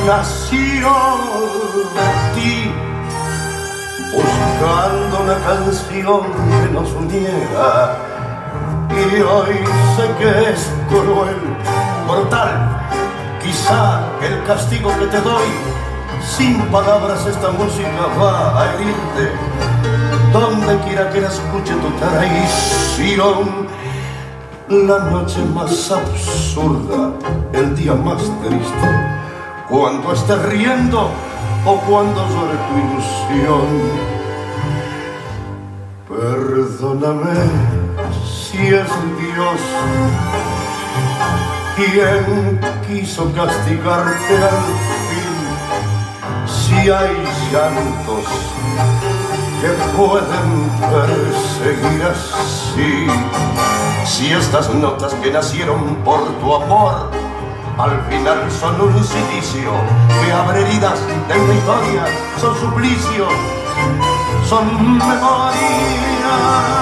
nació de ti, buscando una canción que nos uniera. Y hoy sé que es cruel, brutal, quizá el castigo que te doy. Sin palabras esta música va a herirte, donde quiera que la escuche tu traición. La noche más absurda, el día más triste, cuando estés riendo o cuando llore tu ilusión. Perdóname si es Dios quien quiso castigarte al fin. Si hay llantos que pueden perseguir así, si estas notas que nacieron por tu amor al final son un silicio que abre heridas de una historia, son suplicios, son memorias.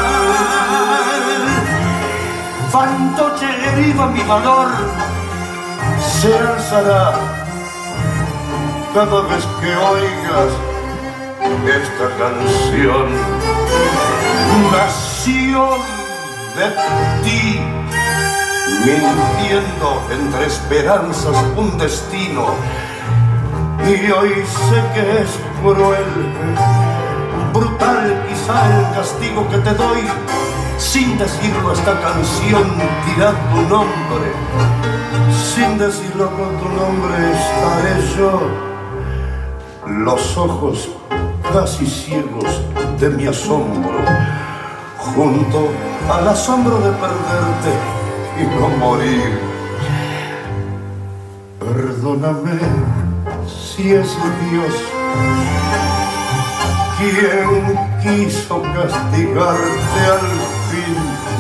Fantoche herido mi dolor se alzará cada vez que oigas esta canción. Nació de ti, mintiendo entre esperanzas un destino. Y hoy sé que es cruel, brutal quizá el castigo que te doy. Sin decirlo esta canción dirá tu nombre, sin decirlo con tu nombre estaré yo. Los ojos casi ciegos de mi asombro, junto al asombro de perderte y no morir. Perdóname si es Dios quien quiso castigarte al fin.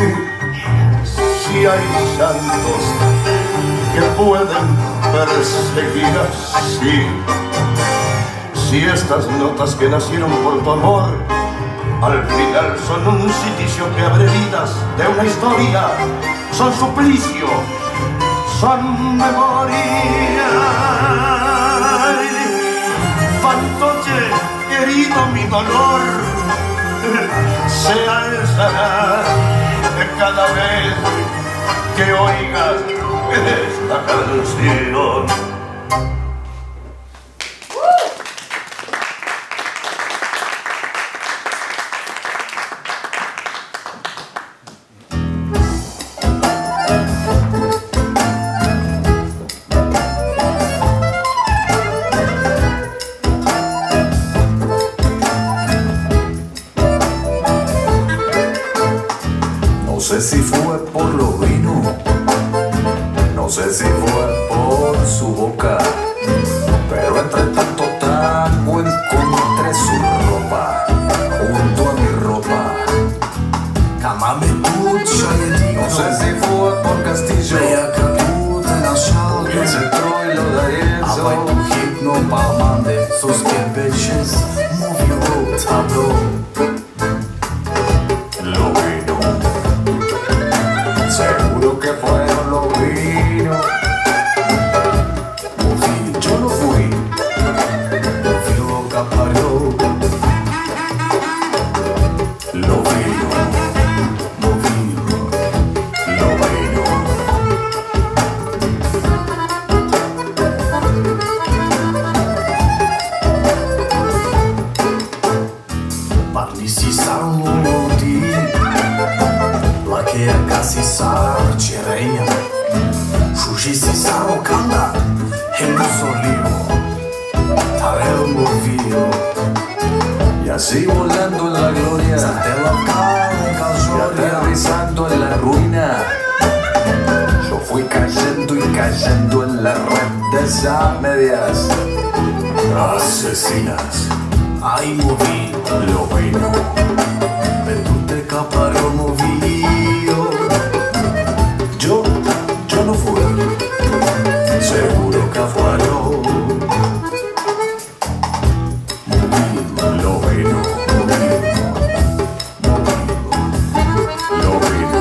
Si hay santos que pueden perseguir así, si estas notas que nacieron por tu amor al final son un silicio que abre vidas de una historia, son suplicio, son memoria. Fantoche herido mi dolor se alzará cada vez que oigas esta canción. No sé si fue por los vinos, no sé si fue por su boca, pero entre tanto tango encontré su ropa junto a mi ropa. No sé si fue por Castillo, el centro y lo de eso. Lo vino, seguro que fueron los vinos. Yo no fui, lo vino. Si sarò cireia, shushi si sarò canda, e lo solivo, tareo movido, y así volando en la gloria, y aterrizando en la ruina. Yo fui cayendo y cayendo en la red de esas medias asesinas. Ay, moví, lo vino, vendute caparo movido. Yo no fui, seguro que fueron. Lo vino, lo vino.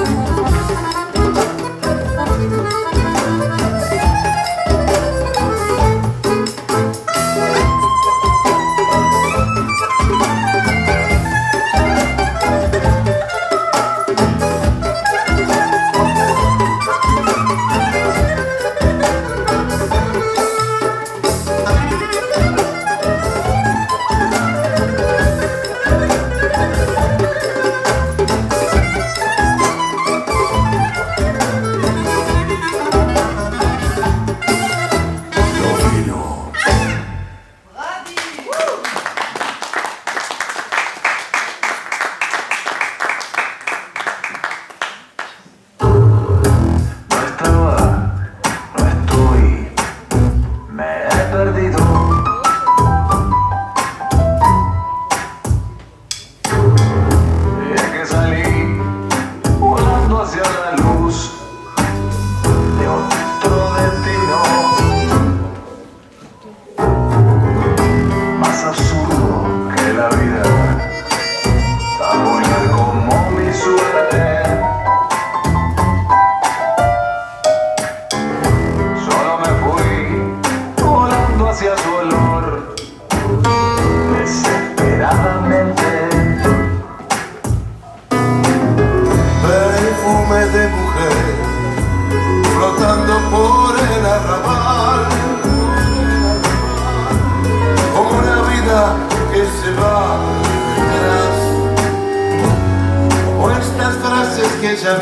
ya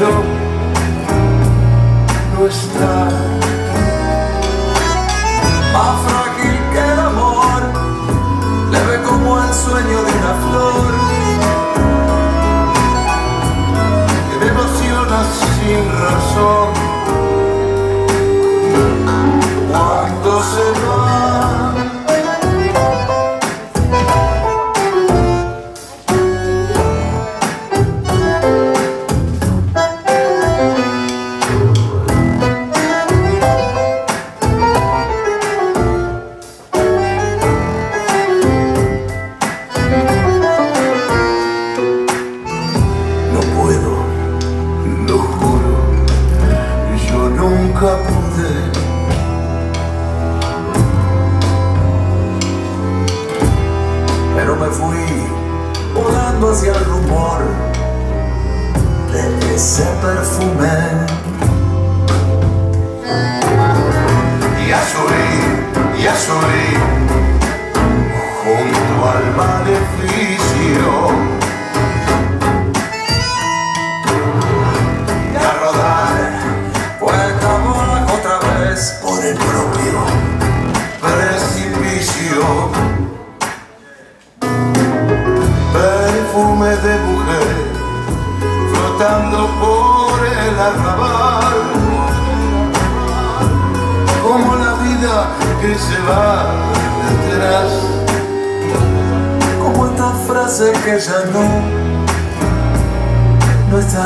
no está. Más frágil que el amor, leve como el sueño de una flor, Que me emociona sin razón cuando se va. Nunca pude, pero me fui volando hacia el rumor de ese perfume. Y a subir junto al maleficio Y a rodar vuelta abajo otra vez por el propio precipicio. Perfume de mujer flotando por el arrabal, como la vida que se va detrás, como esta frase que ya no está.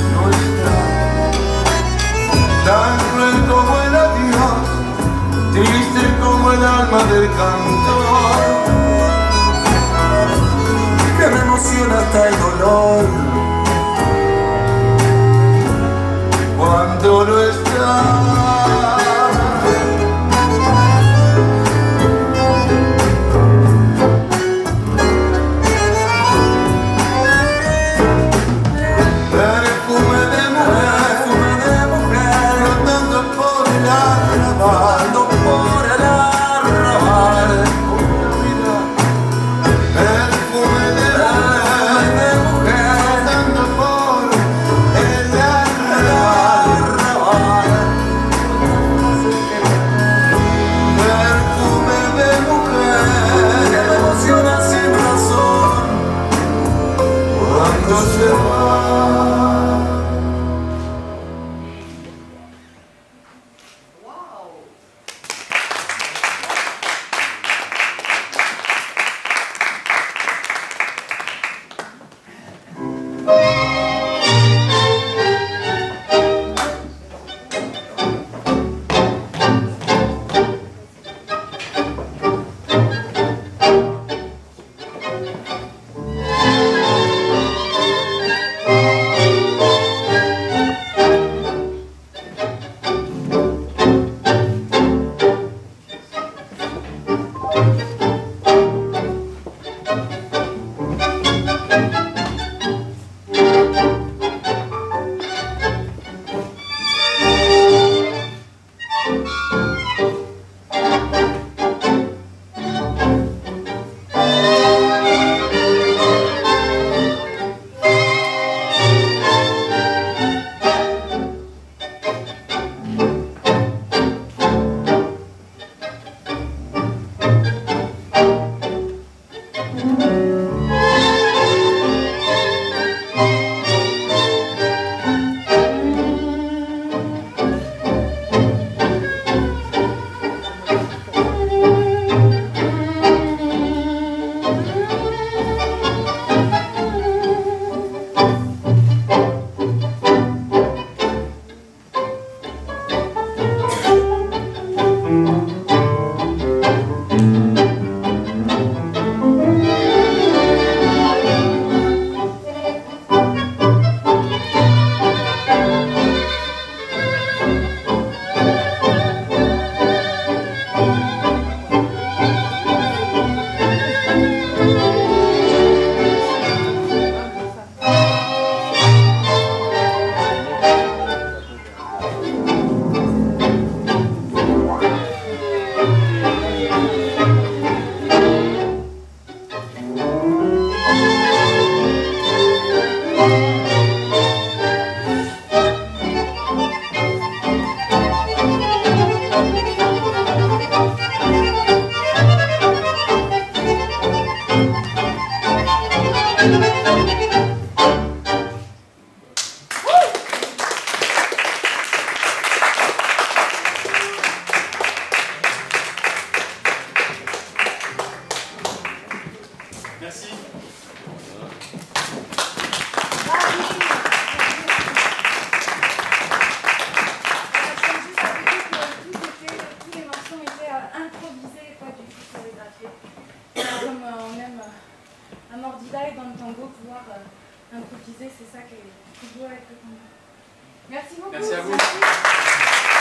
Tan cruel como el adiós, triste como el alma del cantor, Que me emociona hasta el dolor cuando no está. Perfume de mujer flotando por el arrabal, por el arrabal, Merci. Tous les morceaux étaient improvisés, pas du tout chorégraphiés. Comme on aime à Mordida et dans le tango, pouvoir improviser, c'est ça qui doit être le tango. Merci beaucoup. Merci à vous.